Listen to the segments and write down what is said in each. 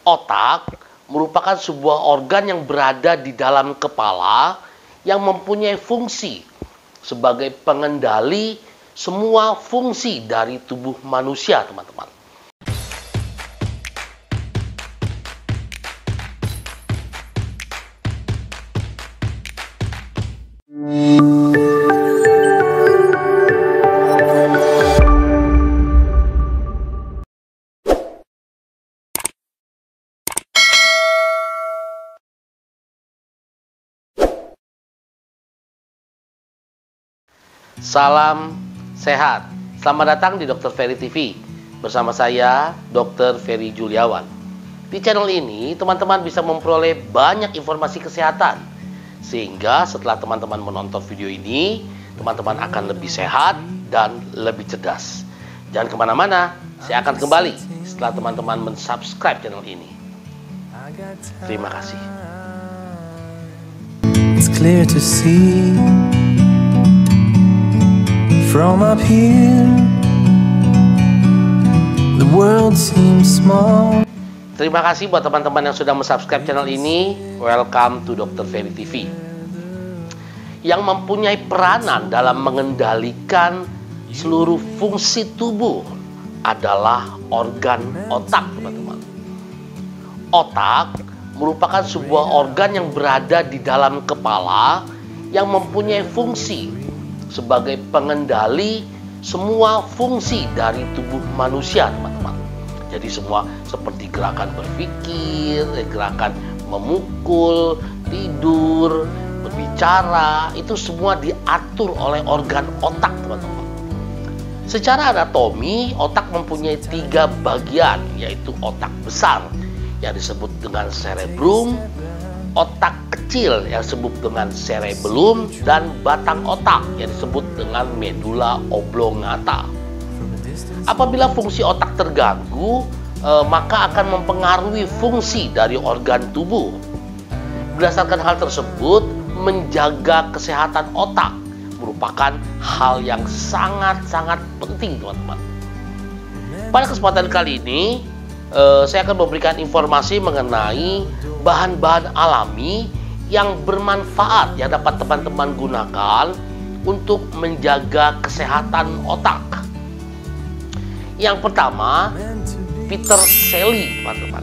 Otak merupakan sebuah organ yang berada di dalam kepala yang mempunyai fungsi sebagai pengendali semua fungsi dari tubuh manusia, teman-teman. Salam sehat. Selamat datang di Dr. Ferry TV. Bersama saya, Dr. Ferry Juliawan. Di channel ini, teman-teman bisa memperoleh banyak informasi kesehatan. Sehingga setelah teman-teman menonton video ini, teman-teman akan lebih sehat dan lebih cerdas. Jangan kemana-mana, saya akan kembali setelah teman-teman mensubscribe channel ini. Terima kasih. It's clear to see from up here, the world seems small. Terima kasih buat teman-teman yang sudah mensubscribe channel ini. Welcome to Dr. Ferry TV. Yang mempunyai peranan dalam mengendalikan seluruh fungsi tubuh adalah organ otak, teman-teman. Otak merupakan sebuah organ yang berada di dalam kepala yang mempunyai fungsi sebagai pengendali semua fungsi dari tubuh manusia, teman-teman. Jadi semua seperti gerakan berpikir, gerakan memukul, tidur, berbicara, itu semua diatur oleh organ otak, teman-teman. Secara anatomi, otak mempunyai 3 bagian, yaitu otak besar yang disebut dengan cerebrum, otak kecil yang disebut dengan cerebellum, dan batang otak yang disebut dengan medulla oblongata. Apabila fungsi otak terganggu, maka akan mempengaruhi fungsi dari organ tubuh. Berdasarkan hal tersebut, menjaga kesehatan otak merupakan hal yang sangat-sangat penting, teman-teman. Pada kesempatan kali ini, saya akan memberikan informasi mengenai bahan-bahan alami yang bermanfaat yang dapat teman-teman gunakan untuk menjaga kesehatan otak. Yang pertama, peterselie, teman-teman.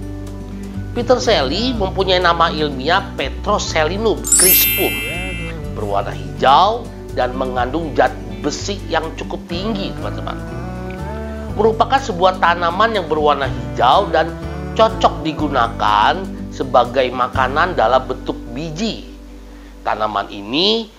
Peterselie mempunyai nama ilmiah Petroselinum crispum, berwarna hijau dan mengandung zat besi yang cukup tinggi, teman-teman. Merupakan sebuah tanaman yang berwarna hijau dan cocok digunakan sebagai makanan dalam bentuk biji. Tanaman ini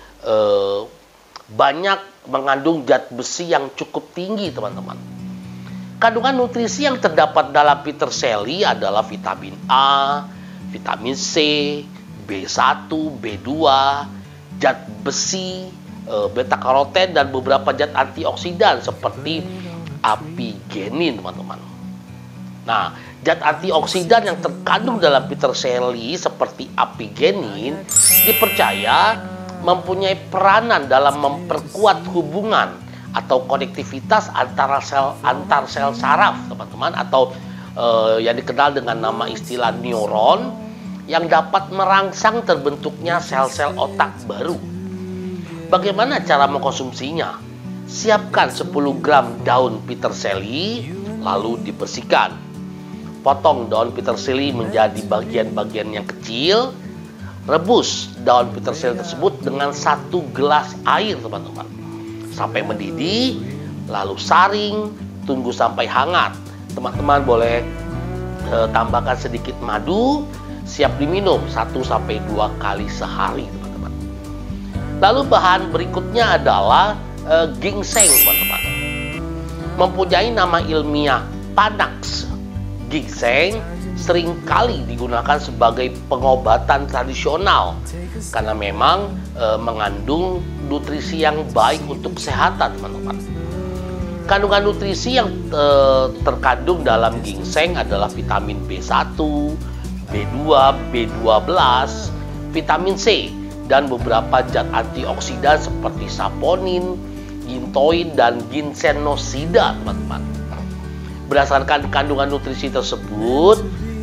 banyak mengandung zat besi yang cukup tinggi, teman-teman. Kandungan nutrisi yang terdapat dalam peterselie adalah vitamin A, vitamin C, B1, B2, zat besi, beta karoten, dan beberapa zat antioksidan seperti apigenin, teman-teman. Nah, zat antioksidan yang terkandung dalam peterselie seperti apigenin dipercaya mempunyai peranan dalam memperkuat hubungan atau konektivitas antar sel saraf, teman-teman, atau yang dikenal dengan nama istilah neuron, yang dapat merangsang terbentuknya sel-sel otak baru. Bagaimana cara mengkonsumsinya? Siapkan 10 gram daun peterselie, lalu dibersihkan. Potong daun peterselie menjadi bagian-bagian yang kecil. Rebus daun peterselie tersebut dengan 1 gelas air, teman-teman, sampai mendidih, lalu saring, tunggu sampai hangat. Teman-teman boleh tambahkan sedikit madu, siap diminum 1-2 kali sehari, teman-teman. Lalu bahan berikutnya adalah ginseng, teman-teman. Mempunyai nama ilmiah Panax. Ginseng seringkali digunakan sebagai pengobatan tradisional karena memang mengandung nutrisi yang baik untuk kesehatan, teman-teman. Kandungan nutrisi yang terkandung dalam ginseng adalah vitamin B1, B2, B12, vitamin C, dan beberapa zat antioksidan seperti saponin, gintoin, dan ginsenosida, teman-teman. Berdasarkan kandungan nutrisi tersebut,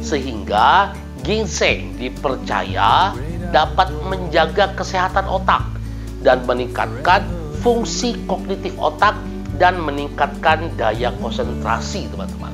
sehingga ginseng dipercaya dapat menjaga kesehatan otak dan meningkatkan fungsi kognitif otak dan meningkatkan daya konsentrasi, teman-teman.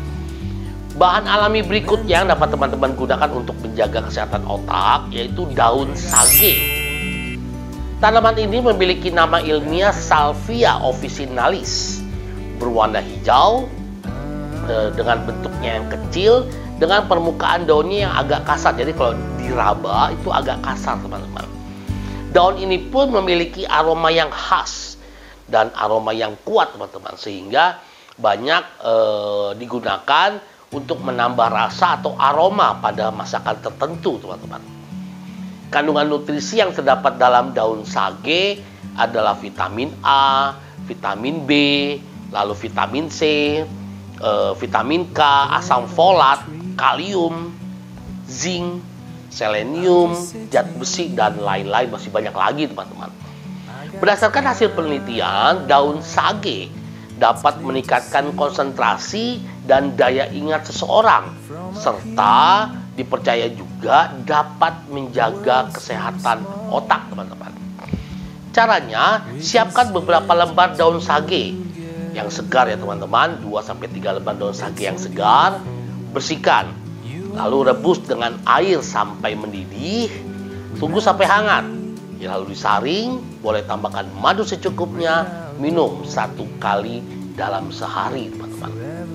Bahan alami berikutnya yang dapat teman-teman gunakan untuk menjaga kesehatan otak yaitu daun sage. Tanaman ini memiliki nama ilmiah Salvia officinalis, berwarna hijau dengan bentuknya yang kecil, dengan permukaan daunnya yang agak kasar. Jadi kalau diraba itu agak kasar, teman-teman. Daun ini pun memiliki aroma yang khas dan aroma yang kuat, teman-teman, sehingga banyak digunakan untuk menambah rasa atau aroma pada masakan tertentu, teman-teman. Kandungan nutrisi yang terdapat dalam daun sage adalah vitamin A, vitamin B, lalu vitamin C, vitamin K, asam folat, kalium, zinc, selenium, zat besi, dan lain-lain, masih banyak lagi, teman-teman. Berdasarkan hasil penelitian, daun sage dapat meningkatkan konsentrasi dan daya ingat seseorang, serta dipercaya juga dapat menjaga kesehatan otak, teman-teman. Caranya, siapkan beberapa lembar daun sage yang segar ya, teman-teman. 2-3 lembar daun sage yang segar, bersihkan, lalu rebus dengan air sampai mendidih, tunggu sampai hangat. Lalu disaring, boleh tambahkan madu secukupnya, minum 1 kali dalam sehari, teman-teman.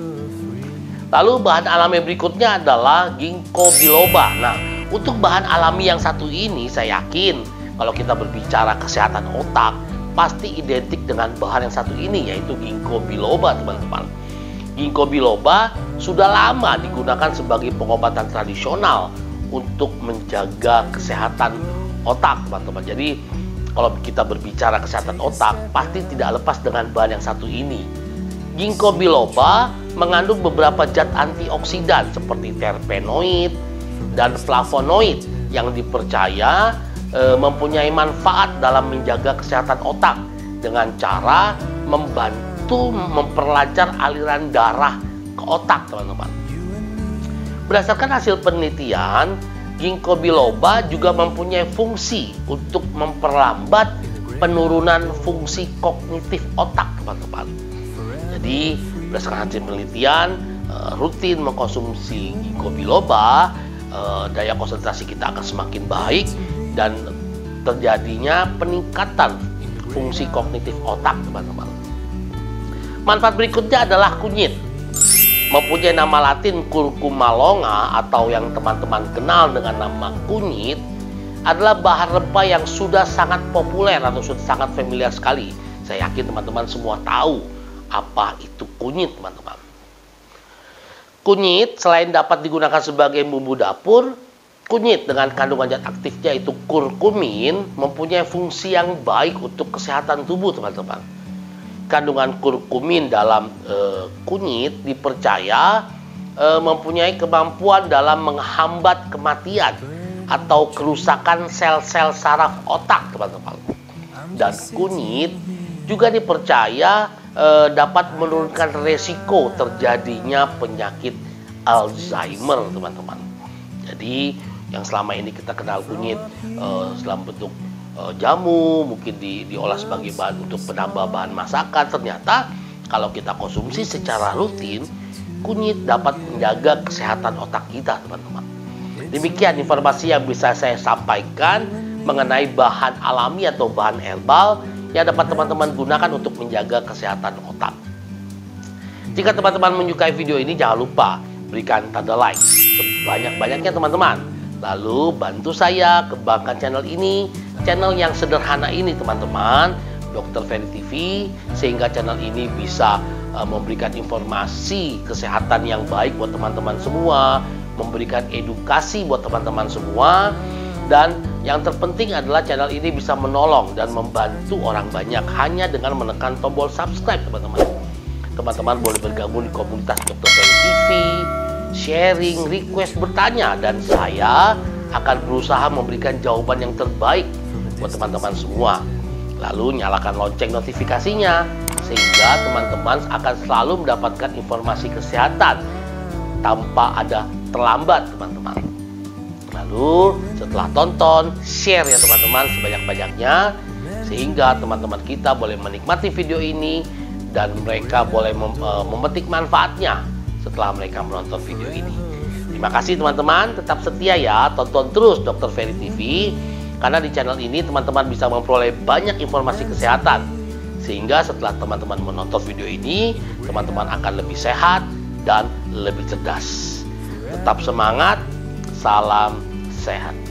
Lalu bahan alami berikutnya adalah ginkgo biloba. Nah, untuk bahan alami yang satu ini, saya yakin kalau kita berbicara kesehatan otak, pasti identik dengan bahan yang satu ini, yaitu ginkgo biloba, teman-teman. Ginkgo biloba sudah lama digunakan sebagai pengobatan tradisional untuk menjaga kesehatan otak, teman-teman. Jadi kalau kita berbicara kesehatan otak, pasti tidak lepas dengan bahan yang satu ini. Ginkgo biloba mengandung beberapa zat antioksidan seperti terpenoid dan flavonoid yang dipercaya mempunyai manfaat dalam menjaga kesehatan otak dengan cara membantu memperlancar aliran darah ke otak, teman-teman. Berdasarkan hasil penelitian, ginkgo biloba juga mempunyai fungsi untuk memperlambat penurunan fungsi kognitif otak, teman-teman. Jadi berdasarkan hasil penelitian, rutin mengkonsumsi ginkgo biloba, daya konsentrasi kita akan semakin baik dan terjadinya peningkatan fungsi kognitif otak, teman-teman. Manfaat berikutnya adalah kunyit. Mempunyai nama latin curcuma longa atau yang teman-teman kenal dengan nama kunyit, adalah bahan rempah yang sudah sangat populer atau sudah sangat familiar sekali. Saya yakin teman-teman semua tahu apa itu kunyit, teman-teman. Kunyit selain dapat digunakan sebagai bumbu dapur, kunyit dengan kandungan zat aktifnya yaitu kurkumin mempunyai fungsi yang baik untuk kesehatan tubuh, teman-teman. Kandungan kurkumin dalam kunyit dipercaya mempunyai kemampuan dalam menghambat kematian atau kerusakan sel-sel saraf otak, teman-teman. Dan kunyit juga dipercaya dapat menurunkan resiko terjadinya penyakit Alzheimer, teman-teman. Jadi yang selama ini kita kenal kunyit dalam bentuk jamu, mungkin diolah sebagai bahan untuk penambah bahan masakan, ternyata kalau kita konsumsi secara rutin, kunyit dapat menjaga kesehatan otak kita, teman-teman. Demikian informasi yang bisa saya sampaikan mengenai bahan alami atau bahan herbal yang dapat teman-teman gunakan untuk menjaga kesehatan otak. Jika teman-teman menyukai video ini, jangan lupa berikan tanda like sebanyak-banyaknya, teman-teman. Lalu bantu saya kembangkan channel ini, channel yang sederhana ini, teman-teman, Dr. Ferry TV, sehingga channel ini bisa memberikan informasi kesehatan yang baik buat teman-teman semua, memberikan edukasi buat teman-teman semua, dan yang terpenting adalah channel ini bisa menolong dan membantu orang banyak hanya dengan menekan tombol subscribe, teman-teman. Teman-teman boleh bergabung di komunitas Dr. Ferry TV, sharing, request, bertanya, dan saya akan berusaha memberikan jawaban yang terbaik buat teman-teman semua. Lalu nyalakan lonceng notifikasinya sehingga teman-teman akan selalu mendapatkan informasi kesehatan tanpa ada terlambat teman-teman. Lalu setelah tonton, share ya teman-teman sebanyak-banyaknya, sehingga teman-teman kita boleh menikmati video ini dan mereka boleh memetik manfaatnya setelah mereka menonton video ini. Terima kasih teman-teman, tetap setia ya, tonton terus Dr. Ferry TV, karena di channel ini teman-teman bisa memperoleh banyak informasi kesehatan, sehingga setelah teman-teman menonton video ini, teman-teman akan lebih sehat dan lebih cerdas. Tetap semangat, salam sehat.